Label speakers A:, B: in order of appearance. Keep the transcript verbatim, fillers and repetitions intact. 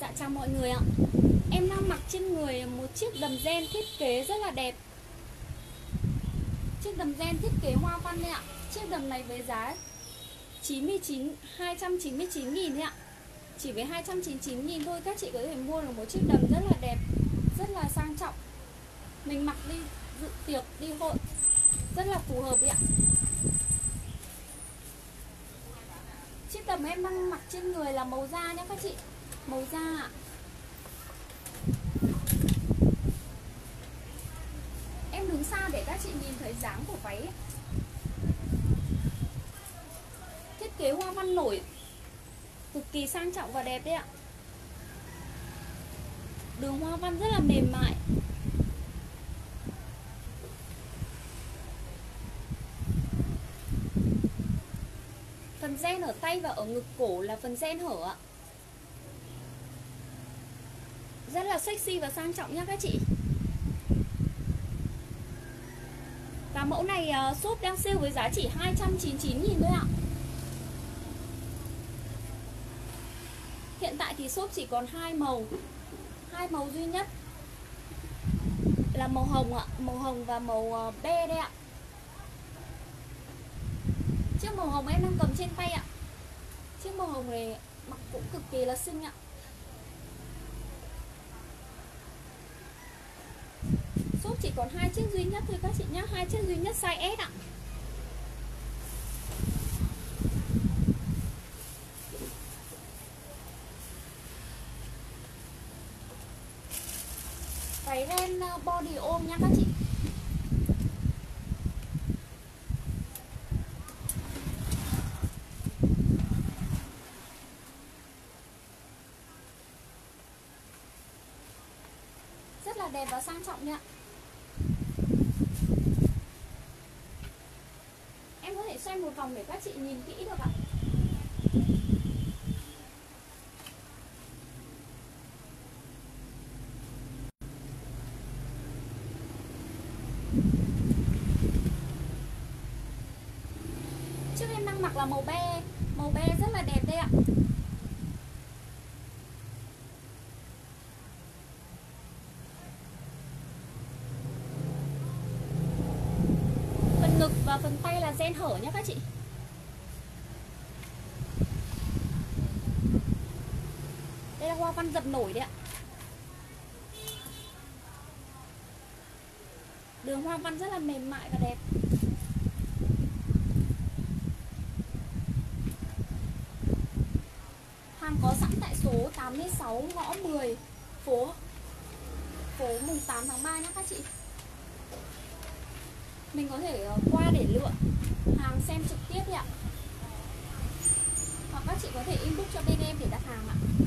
A: Dạ chào mọi người ạ. Em đang mặc trên người một chiếc đầm ren thiết kế rất là đẹp. Chiếc đầm ren thiết kế hoa văn đấy ạ. Chiếc đầm này với giá chín mươi chín, hai trăm chín mươi chín nghìn đấy ạ. Chỉ với hai trăm chín mươi chín nghìn thôi các chị có thể mua được một chiếc đầm rất là đẹp, rất là sang trọng. Mình mặc đi dự tiệc, đi hội rất là phù hợp đấy ạ. Chiếc đầm em đang mặc trên người là màu da nhé các chị. Màu da ạ. Em đứng xa để các chị nhìn thấy dáng của váy ấy. Thiết kế hoa văn nổi, cực kỳ sang trọng và đẹp đấy ạ. Đường hoa văn rất là mềm mại. Phần ren ở tay và ở ngực cổ là phần ren hở ạ. Rất là sexy và sang trọng nha các chị. Và mẫu này uh, shop đang sale với giá chỉ hai trăm chín mươi chín nghìn thôi ạ. Hiện tại thì shop chỉ còn hai màu, hai màu duy nhất là màu hồng ạ, màu hồng và màu uh, be đây ạ. Chiếc màu hồng em đang cầm trên tay ạ. Chiếc màu hồng này mặc cũng cực kỳ là xinh ạ. Shop chỉ còn hai chiếc duy nhất thôi các chị nhé, hai chiếc duy nhất size S ạ. Váy ren body ôm nha các chị. Rất là đẹp và sang trọng nha. Em có thể xoay một vòng để các chị nhìn kỹ được ạ. Chiếc em đang mặc là màu be, màu be rất là đẹp đây ạ. Phần ngực và phần tay là ren hở nhé các chị. Đây là hoa văn dập nổi đấy ạ. Đường hoa văn rất là mềm mại và đẹp. Hàng có sẵn tại số tám mươi sáu ngõ mười phố phố mùng tám tháng ba nhé các chị. Mình có thể qua để lựa hàng xem trực tiếp đấy ạ. Hoặc các chị có thể inbox cho bên em để đặt hàng ạ.